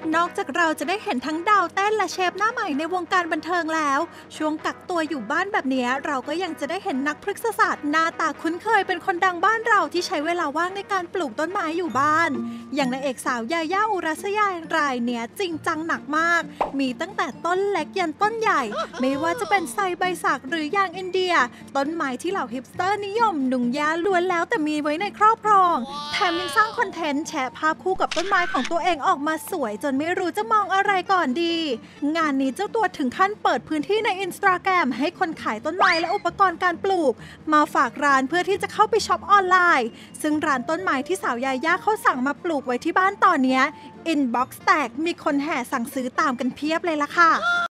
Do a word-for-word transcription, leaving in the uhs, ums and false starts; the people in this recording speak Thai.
นอกจากเราจะได้เห็นทั้งดาวเต้นและเชฟหน้าใหม่ในวงการบันเทิงแล้วช่วงกักตัวอยู่บ้านแบบนี้เราก็ยังจะได้เห็นนักพฤกษศาสตร์หน้าตาคุ้นเคยเป็นคนดังบ้านเราที่ใช้เวลาว่างในการปลูกต้นไม้อยู่บ้านอย่างนางเอกสาวยาย่าอุรัสยารายเนี้ยจริงจังหนักมากมีตั้งแต่ต้นเล็กยันต้นใหญ่ไม่ว่าจะเป็นไซใบสักหรือยางอินเดียต้นไม้ที่เหล่าฮิปสเตอร์นิยมหนุ่มยาล้วนแล้วแต่มีไว้ในครอบครองแถมยังสร้างคอนเทนต์แชร์ภาพคู่กับต้นไม้ของตัวเองออกมาสวยจนไม่รู้จะมองอะไรก่อนดีงานนี้เจ้าตัวถึงขั้นเปิดพื้นที่ใน อินสตาแกรม ให้คนขายต้นไม้และอุปกรณ์การปลูกมาฝากร้านเพื่อที่จะเข้าไปช็อปออนไลน์ซึ่งร้านต้นไม้ที่สาวยาย่าเขาสั่งมาปลูกไว้ที่บ้านตอนนี้อินบ็อกซ์แตกมีคนแห่สั่งซื้อตามกันเพียบเลยล่ะค่ะ